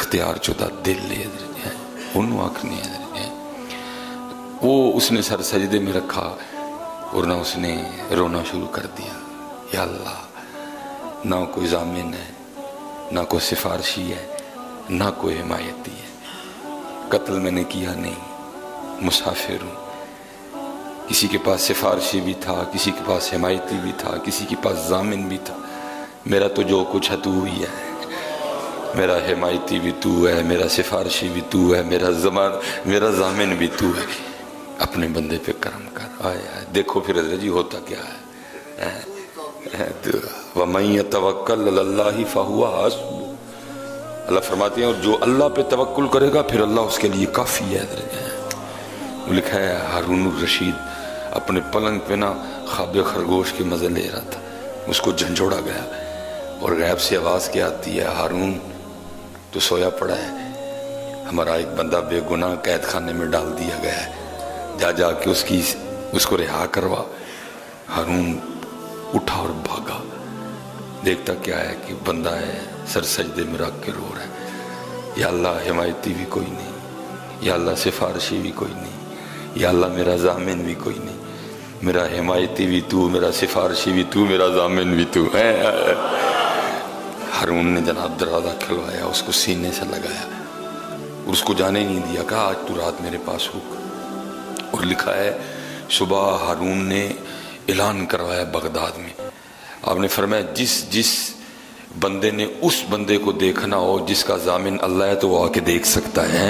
اختیار چودہ دل لے ہے انہوں آکھنے ہے وہ اس نے سر سجدے میں رکھا اور نہ اس نے رونا شروع کر دیا، یا اللہ نہ کوئی ضامن ہے، نہ کوئی سفارشی ہے، نہ کوئی حمایتی ہے، قتل میں نے کیا نہیں، مسافر ہوں، کسی کے پاس سفارشی بھی تھا، کسی کے پاس حمایتی بھی تھا، کسی کے پاس ضامن بھی تھا، میرا تو جو کچھ ہے تو ہی ہے، میرا حمایتی بھی تو ہے، میرا سفارشی بھی تو ہے، میرا ضامن بھی تو ہے، اپنے بندے پہ کرم کر۔ آیا دیکھو پھر حضرت جی ہوتا کیا ہے، وَمَن يَتَوَكَّلْ عَلَى اللَّهِ فَهُوَ حَسْبُهُ، اللہ فرماتے ہیں اور جو اللہ پہ توکل کرے گا پھر اللہ اس کے لیے کافی ہے۔ حضرت لکھا ہے ہارون الرشید اپنے پلنگ پہ نا خواب خرگوش کے مزے لے رہا تھا، اس کو جھنجھوڑا گیا اور غیب سے آواز کیا آتی ہے، ہارون تو سویا پڑا ہے، ہمارا ایک بندہ بے گناہ قید خانے میں ڈال دیا گیا ہے، جا کے اس کو رہا کروا۔ ہارون اٹھا اور بھاگا، دیکھتا کیا ہے کہ بندہ ہے سر سجدے میں رکھ کے رو رہا ہے، یا اللہ حمایتی بھی کوئی نہیں، یا اللہ سفارشی بھی کوئی نہیں، یا اللہ میرا ضامن بھی کوئی نہیں، میرا حمایتی بھی تو، میرا سفارشی بھی تو، میرا ضامن بھی تو ہے۔ ہارون نے جناب دروازہ کھلوایا، اس کو سینے سے لگایا اور اس کو جانے نہیں دیا، کہا آج تو رات میرے پاس رک۔ اور لکھا ہے صبح ہارون نے اعلان کروایا بغداد میں، آپ نے فرمایا جس بندے نے اس بندے کو دیکھنا ہو جس کا ضامن اللہ ہے تو وہ آ کے دیکھ سکتا ہے،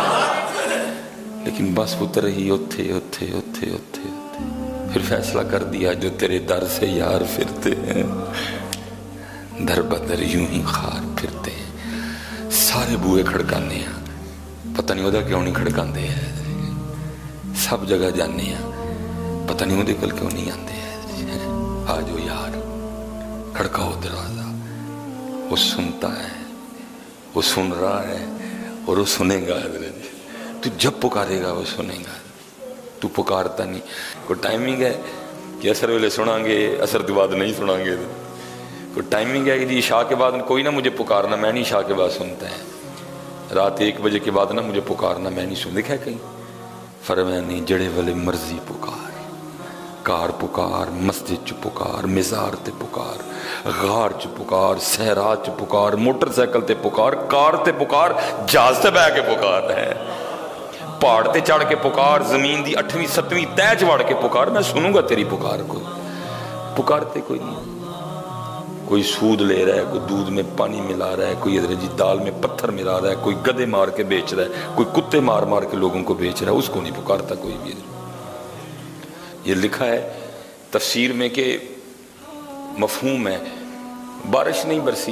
لیکن بس اتر ہی اتھے پھر فیصلہ کر دیا جو تیرے در سے یار پھرتے ہیں در بدر یوں ہی خار پھرتے ہیں، سارے بوئے کھڑکانے ہیں، پتہ نہیں ہوتا کیوں نہیں کھڑکاندے ہیں، سب جگہ جانے ہیں، پتہ نہیں ہوتے کل کیوں نہیں آتے ہیں، آجو یار کھڑکاؤ دروازہ، وہ سنتا ہے، وہ سن رہا ہے اور وہ سنے گا، تو جب پکارے گا وہ سنے گا، تو پکارتا نہیں، کوئی ٹائمنگ ہے کہ اثر ویلے سناں گے، اثر کے بعد نہیں سناں گے، کوئی ٹائمنگ ہے کہ جی عشاء کے بعد کوئی نہ مجھے پکارنا، میں نہیں عشاء کے بعد سنتا ہے، رات 1 بجے کے بعد نہ مجھے پکارنا، میں نہیں سن، دیکھا ہے کہیں؟ فرمایا نہیں، جڑے والے مرضی پکار، کار پکار، مسجد چ پکار، مزار تے پکار، غار چ پکار، صحرا چ پکار، موٹر سائیکل تے پکار، کار تے پکار، جہاز تے بہ کے پکار ہے، پہاڑ تے چڑھ کے پکار، زمین دی 8ویں 7ویں تہ چ وڑ کے پکار، میں سنوں گا تیری پکار کو۔ پکارتے کوئی نہیں، کوئی سود لے رہا ہے، کوئی دودھ میں پانی ملا رہا ہے، کوئی حضرت جی دال میں پتھر ملا رہا ہے، کوئی گدے مار کے بیچ رہا ہے، کوئی کتے مار کے لوگوں کو بیچ رہا ہے، اس کو نہیں پکارتا کوئی بھی۔ یہ لکھا ہے تفسیر میں کہ مفہوم ہے، بارش نہیں برسی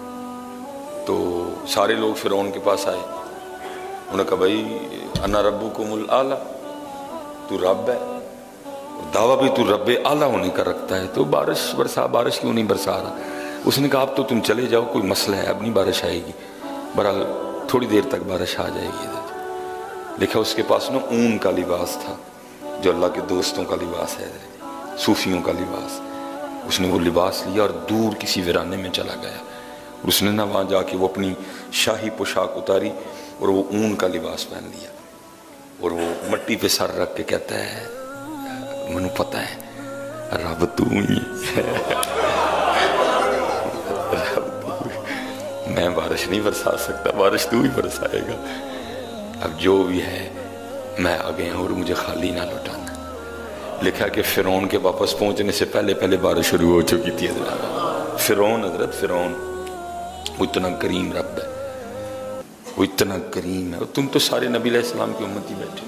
تو سارے لوگ فرعون کے پاس آئے، انہوں نے کہا بھائی انا ربکم الاعلی، تو رب ہے، دعویٰ بھی تو رب اعلیٰ ہونے کا رکھتا ہے، تو بارش برسا، بارش کیوں نہیں برسا رہا؟ اس نے کہا اب تو تم چلے جاؤ، کوئی مسئلہ ہے، اب نہیں بارش آئے گی، بہرحال تھوڑی دیر تک بارش آ جائے گی۔ لکھا اس کے پاس نا اون کا لباس تھا جو اللہ کے دوستوں کا لباس ہے، صوفیوں کا لباس، اس نے وہ لباس لیا اور دور کسی ویرانے میں چلا گیا، اور اس نے نا وہاں جا کے وہ اپنی شاہی پوشاک اتاری اور وہ اون کا لباس پہن لیا، اور وہ مٹی پہ سر رکھ کے کہتا ہے منو پتہ ہے رب تو ہی میں بارش نہیں برسا سکتا، بارش تو ہی برسائے گا، اب جو بھی ہے میں آگے ہوں اور مجھے خالی نہ لوٹانا۔ لکھا کہ فرعون کے واپس پہنچنے سے پہلے بارش شروع ہو چکی تھی۔ فرعون وہ اتنا کریم رب ہے، وہ اتنا کریم ہے، تم تو سارے نبی علیہ السلام کی امتی بیٹھے،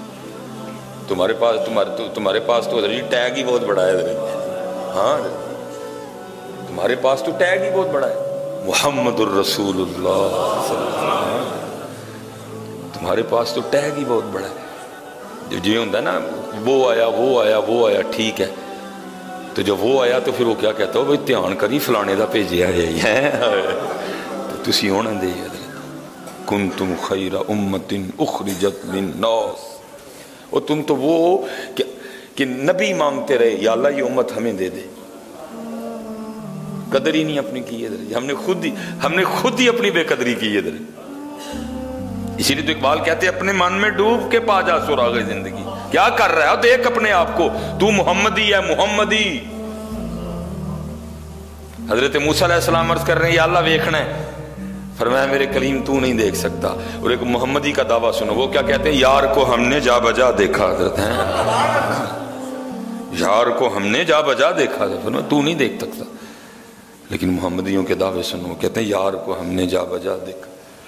تمہارے پاس تو حضرت ٹیگ ہی بہت بڑا ہے، ہاں تمہارے پاس تو ٹیگ ہی بہت بڑا ہے، محمد الرسول اللہ صلی اللہ علیہ وسلم، تمہارے پاس تو ٹیگ ہی بہت بڑا ہے۔ جب یہ ہوتا ہے نا وہ آیا ٹھیک ہے، تو جب وہ آیا تو پھر وہ کیا کہتا ہو بھائی دھیان کری فلانے دا بھیجیا ہے، تو تسی ہونا دے کنتم خیر امت اخرجت للناس، اور تم تو وہ کہ نبی مانگتے رہے یا اللہ یہ امت ہمیں دے دے، قدر ہی نہیں اپنی کی ادھر، ہم نے خود ہی اپنی بے قدری کی ادھر، اسی لیے تو اقبال کہتے ہیں اپنے من میں ڈوب کے پا جا سراغ زندگی. کیا کر رہا ہے دیکھ اپنے آپ کو, تو محمدی ہے محمدی. حضرت موسیٰ علیہ السلام عرض کر رہے ہیں یا اللہ ویکھنا ہے, فرمایا میرے کلیم تو نہیں دیکھ سکتا. اور ایک محمدی کا دعویٰ سنو, وہ کیا کہتے ہیں, یار کو ہم نے جا بجا دیکھا. حضرت ہیں یار کو ہم نے جا بجا دیکھا, فرمایا تو نہیں دیکھ سکتا. لیکن محمدیوں کے دعوے سنو, کہتے ہیں یار کو ہم نے جا بجا دیکھا.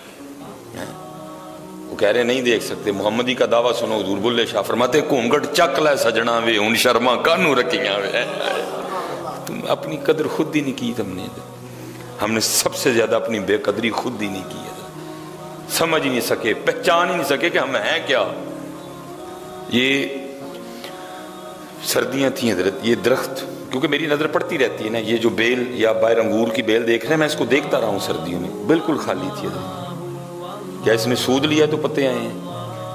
وہ کہہ رہے نہیں دیکھ سکتے. محمدی کا دعویٰ سنو, حضور بلے شاہ فرماتے گھونگھٹ چک لے سجنا وے ان شرما کانو رکھیاں وے. تم اپنی قدر خود ہی نہیں کی. ہم نے سب سے زیادہ اپنی بے قدری خود ہی نہیں کی ہے. سمجھ ہی نہیں سکے, پہچان ہی نہیں سکے کہ ہم ہیں کیا. یہ سردیاں تھیں حضرت, یہ درخت کیونکہ میری نظر پڑتی رہتی ہے نا, یہ جو بیل یا باہر انگور کی بیل دیکھ رہے ہیں, میں اس کو دیکھتا رہا ہوں سردیوں میں, بالکل خالی تھی حضرت. کیا اس نے سود لیا تو پتے آئے ہیں؟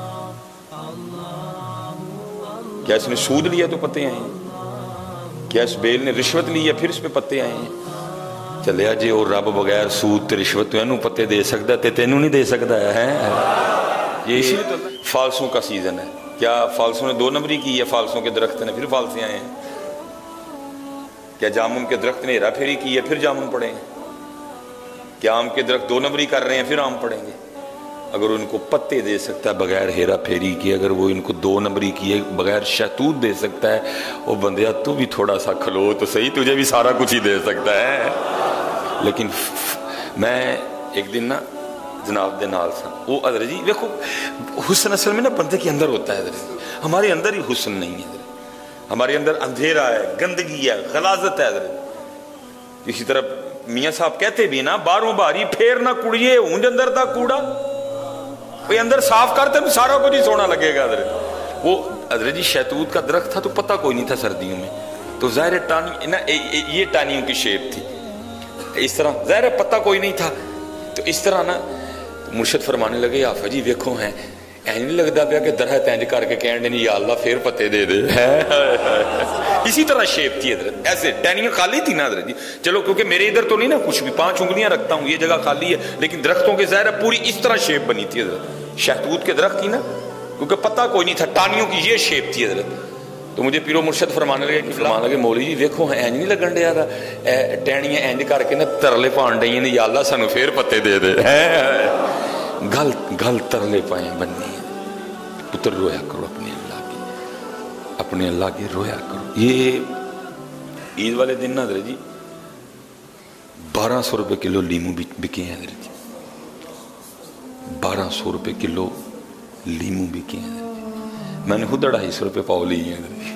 کیا اس نے سود لیا تو پتے آئے ہیں؟ کیا اس بیل نے رشوت لی ہے پھر اس پہ پتے آئے ہیں؟ چلے جی اور رب بغیر سود تے رشوت تو اینوں پتے دے سکتا تے تینوں نہیں دے سکتا ہے. یہ اسی لیے تو فالسوں کا سیزن ہے. کیا فالسوں نے 2 نمبری کی ہے؟ فالسوں کے درخت نے پھر فالسے آئے ہیں. کیا جامن کے درخت نے ہیرا پھیری کی ہے پھر جامن پڑیں گے؟ کیا آم کے درخت 2 نمبری کر رہے ہیں پھر آم پڑیں گے؟ اگر ان کو پتے دے سکتا ہے بغیر ہیرا پھیری کی, اگر وہ ان کو 2 نمبری کی بغیر شہتوت دے سکتا ہے, وہ بندیا تو بھی تھوڑا سا کھلو تو صحیح, تجھے بھی سارا کچھ ہی دے سکتا ہے. لیکن میں ایک دن نا جناب دے نال سا, وہ حضرت جی دیکھو حسن اصل میں نا بندے کے اندر ہوتا ہے حضرت, ہمارے اندر ہی حسن نہیں ہے حضرت. ہمارے اندر اندھیرا ہے, گندگی ہے, غلاظت ہے حضرت. اسی طرح میاں صاحب کہتے بھی نا, باروں باری پھیر نہ کڑیے اونج اندر دا کوڑا. کوئی اندر صاف کرتے تو سارا کچھ ہی سونا لگے گا حضرت. وہ حضرت جی شہتوت کا درخت تھا تو پتہ کوئی نہیں تھا سردیوں میں, تو ظاہر ٹانی نا یہ ٹانیوں کی شیپ تھی اس طرح, ظاہر پتہ کوئی نہیں تھا. تو اس طرح نا مرشد فرمانے لگے آفا جی ویکھو ہیں این نہیں لگتا پیا کہ درخت اینج کر کے کہن دے نہیں یا اللہ پھر پتے دے دے. اسی طرح شیپ تھی حضرت, ایسے ٹہنیاں خالی تھی نا حضرت جی. چلو کیونکہ میرے ادھر تو نہیں نا کچھ بھی, 5 انگلیاں رکھتا ہوں, یہ جگہ خالی ہے, لیکن درختوں کے ظاہر پوری اس طرح شیپ بنی تھی حضرت. شہتوت کے درخت تھی نا, کیونکہ پتہ کوئی نہیں تھا, ٹانیوں کی یہ شیپ تھی حضرت. تو مجھے پیرو مرشد فرمانے لگے مولوی جی ویکھو اینج نہیں لگن ڈیا دا, ٹہنیاں اینج کر کے نا ترلے پان ڈیاں نے, یا اللہ سانو پھر پتے دے دے. گل گل ترلے پائیں بننی ہے. پتر رویا کرو اپنے اللہ کی, اپنے اللہ کی رویا کرو. یہ عید والے دن نا حضرت جی 1200 روپے کلو لیمو بکے ہیں حضرت جی, 1200 روپے کلو لیمو بکے ہیں. میں نے خود 250 روپے پاؤ لی ہیں.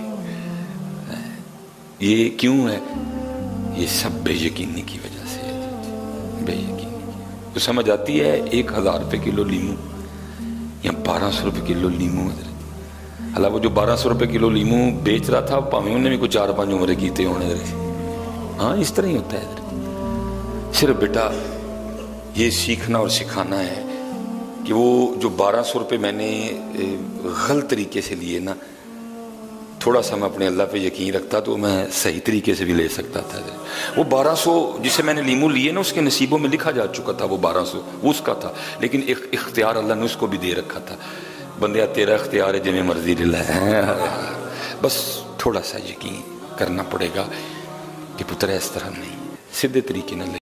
یہ کیوں ہے؟ یہ سب بے یقینی کی وجہ سے ہے, بے یقینی. تو سمجھ آتی ہے 1000 روپے کلو لیمو یا 1200 روپے کلو لیمو حضرت. حالانکہ وہ جو 1200 روپے کلو لیمو بیچ رہا تھا پاویں انہیں بھی کچھ 4-5 عمرے کیتے ہونے حضرت. ہاں اس طرح ہی ہوتا ہے حضرت. صرف بیٹا یہ سیکھنا اور سکھانا ہے کہ وہ جو 1200 روپے میں نے غلط طریقے سے لیے نا, تھوڑا سا میں اپنے اللہ پہ یقین رکھتا تو میں صحیح طریقے سے بھی لے سکتا تھا. وہ 1200 جسے میں نے لیمو لیے نا, اس کے نصیبوں میں لکھا جا چکا تھا وہ 1200 وہ اس کا تھا, لیکن ایک اختیار اللہ نے اس کو بھی دے رکھا تھا. بندیا تیرا اختیار ہے جنہیں مرضی لے, بس تھوڑا سا یقین کرنا پڑے گا کہ پتر اس طرح نہیں, سیدھے طریقے نہ لے.